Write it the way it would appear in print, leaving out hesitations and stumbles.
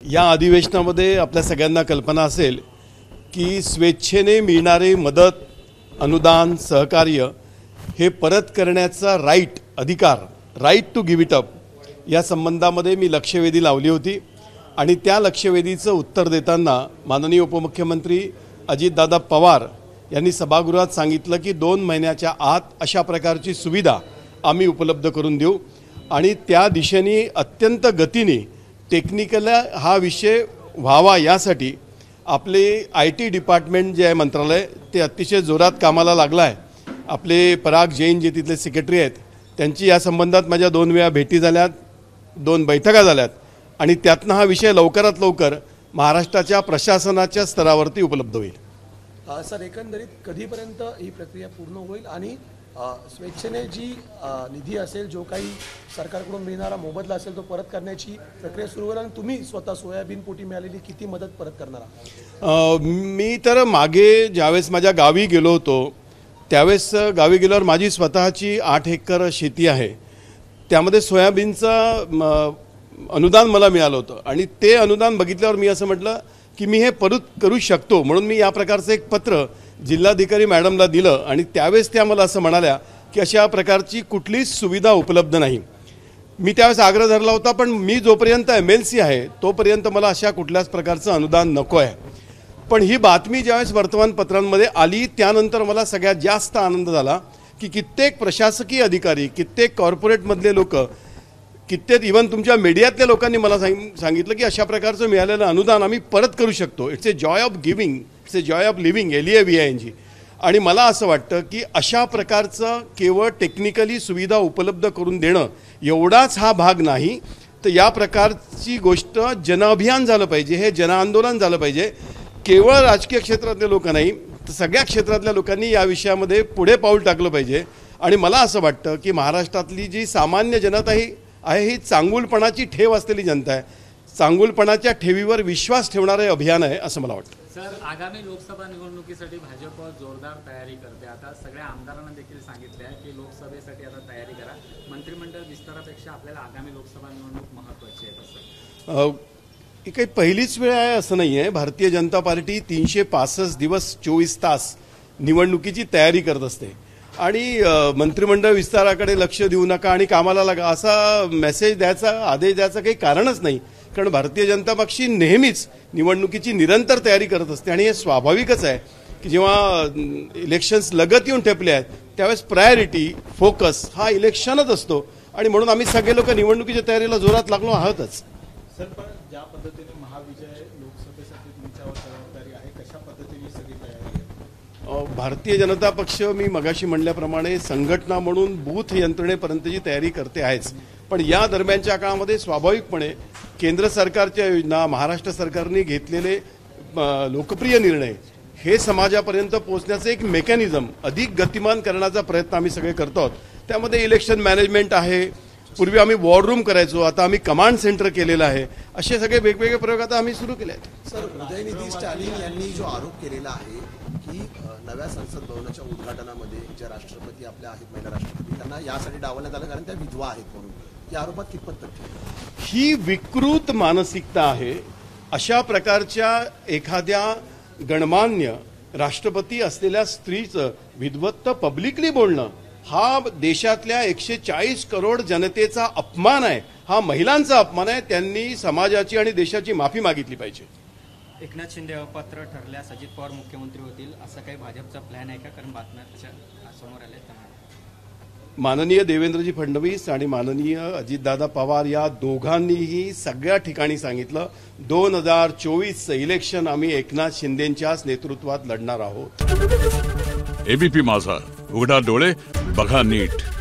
या अधिवेशनामध्ये आपल्या सगळ्यांना कल्पना असेल की स्वेच्छेने मिळणारे मदत, अनुदान, सहकार्य हे परत करण्याचा right to give it up या संबंधामध्ये मी लक्षवेधी लावली होती आणि त्या लक्षवेधीचं उत्तर देताना माननीय उपमुख्यमंत्री अजितदादा पवार यांनी सभागृहात सांगितलं की 2 महिन्याच्या आत अशा प्रकारची सुविधा आम्ही उपलब्ध करून देऊ आणि त्या दिशेने अत्यंत गतीने टेक्निकल हा विषय व्हावा यासाठी आपले IT डिपार्टमेंट जे आहे मंत्रालय ते अतिशय जोरात कामाला लागलं आहे। आपले पराग जैन जे तिथले सेक्रेटरी आहेत त्यांची या संबंधात माझ्या 2 वेळा भेटी झाल्यात, 2 बैठका झाल्यात आणि त्यातनं हा विषय लवकरात लवकर महाराष्ट्राच्या प्रशासनाच्या स्तरावरती उपलब्ध होईल। सर, एकंदरीत कधीपर्यंत ही प्रक्रिया पूर्ण होईल आणि स्वेच्छेने जी निधी असेल, जो काही सरकारकडून मिळणारा मोबदला असेल तो परत करण्याची प्रक्रिया सुरू होईल आणि तुम्ही स्वतः सोयाबीन पोटी मिळालेली किती मदत परत करणार आहात? मी तर मागे ज्यावेळेस माझ्या गावी गेलो होतो त्यावेळेस गावी गेल्यावर माझी स्वतःची 8 एकर शेती आहे, त्यामध्ये सोयाबीनचं अनुदान मला मिळालं होतं आणि ते अनुदान बघितल्यावर मी असं म्हटलं की मी हे परत करू शकतो, म्हणून मी या प्रकारचं एक पत्र जिल्हाधिकारी मॅडमला दिलं आणि त्यावेळेस त्या मला असं म्हणाल्या की अशा प्रकारची कुठलीच सुविधा उपलब्ध नाही। मी त्यावेळेस आग्रह धरला होता, पण मी जोपर्यंत MLC आहे तोपर्यंत मला अशा कुठल्याच प्रकारचं अनुदान नको आहे। पण ही बातमी ज्यावेळेस वर्तमानपत्रांमध्ये आली त्यानंतर मला सगळ्यात जास्त आनंद झाला की कित्येक प्रशासकीय अधिकारी, कित्येक कॉर्पोरेटमधले लोक, कित्येक इव्हन तुमच्या मीडियातल्या लोकांनी मला सांगितलं की अशा प्रकारचं मिळालेलं अनुदान आम्ही परत करू शकतो। It's a joy of giving, it's a joy of living, LEAVING। आणि मला असं वाटतं की अशा प्रकारचं केवळ टेक्निकली सुविधा उपलब्ध करून देणं एवढाच हा भाग नाही, तर या प्रकारची गोष्ट जनअभियान झालं पाहिजे, हे जनआंदोलन झालं पाहिजे। केवळ राजकीय क्षेत्रातले लोक नाही तर सगळ्या क्षेत्रातल्या लोकांनी या विषयामध्ये पुढे पाऊल टाकलं पाहिजे। आणि मला असं वाटतं की महाराष्ट्रातली जी सामान्य जनता ही चांगुलपणाची ठेव असलेली जनता आहे, चांगुलपणाच्या ठेवीवर विश्वास ठेवणारे अभियान आहे असं मला वाटतं। सर, आगामी लोकसभा निवडणुकीसाठी भाजप जोरदार तयारी करते। आता सगळ्या आमदारांना देखील सांगितले आहे की लोकसभेसाठी आता तयारी करा, मंत्रिमंडळ विस्तारापेक्षा आपल्याला आगामी लोकसभा निवडणूक महत्त्वाची आहे। ही काही पहिलीच वेळ आहे असं नाही आहे। भारतीय जनता पार्टी 365 दिवस 24 तास निवडणुकीची तयारी करत असते आणि मंत्रिमंडळ विस्ताराकडे लक्ष देऊ नका आणि कामाला लागा असा मेसेज द्यायचा, आदेश द्यायचा काही कारणच नाही, कारण भारतीय जनता पक्ष नेहमीच निवडणुकीची निरंतर तयारी करत असते आणि हे स्वाभाविकच आहे की जेव्हा इलेक्शन्स लगत येऊन ठेपले आहेत त्यावेळेस प्रायोरिटी, फोकस हा इलेक्शनच असतो आणि म्हणून आम्ही सगळे लोक निवडणुकीच्या तयारीला जोरात लागलो आहोतच। सर, पण ज्या पद्धतीने महाविजय लोकसभेसाठी तुमच्यावर जबाबदारी आहे, कशा पद्धतीने सगळी तयारी आहे? भारतीय जनता पक्ष मी मगाशी म्हणल्याप्रमाणे संघटना म्हणून बूथ यंत्रणेपर्यंतची तयारी करते आहेच, पण या दरम्यानच्या काळामध्ये स्वाभाविकपणे केंद्र सरकारच्या योजना, महाराष्ट्र सरकारने घेतलेले लोकप्रिय निर्णय हे समाजापर्यंत पोहोचण्याचं एक मेकॅनिझम अधिक गतिमान करण्याचा प्रयत्न आम्ही सगळे करतो आहोत। त्यामध्ये इलेक्शन मॅनेजमेंट आहे, पूर्वी आम्ही वॉर रूम करायचो, आता आम्ही कमांड सेंटर केलेलं आहे, असे सगळे वेगवेगळे प्रयोग आता आम्ही सुरू केले आहेत। सर, उदयनिधी स्टॅलिन यांनी जो आरोप केलेला आहे की नव्या संसद भवनाच्या उद्घाटनामध्ये ज्या राष्ट्रपती आपल्या आहेत, महिला राष्ट्रपती, त्यांना यासाठी डावलण्यात आलं कारण त्या विधवा आहेत म्हणून, या आरोपात कितपत तथ्य? ही विकृत मानसिकता आहे। अशा प्रकारच्या एखाद्या गणमान्य राष्ट्रपती असलेल्या स्त्रीचं विधवत्व पब्लिकली बोलणं हा देशातल्या 140 करोड जनतेचा अपमान आहे, हा महिलांचा अपमान आहे। त्यांनी समाजाची आणि देशाची माफी मागितली पाहिजे। एकनाथ शिंदे अपात्र ठरल्यास अजित पवार मुख्यमंत्री होतील असं काही भाजपचा प्लॅन आहे का? कारण बातम्या तशा समोर आल्या आहेत। माननीय देवेंद्रजी फडणवीस आणि माननीय अजितदादा पवार या दोघांनीही सगळ्या ठिकाणी सांगितलं 2024चं इलेक्शन आम्ही एकनाथ शिंदेंच्याच नेतृत्वात लढणार आहोत। ABP माझा, उघडा डोळे बघा नीट।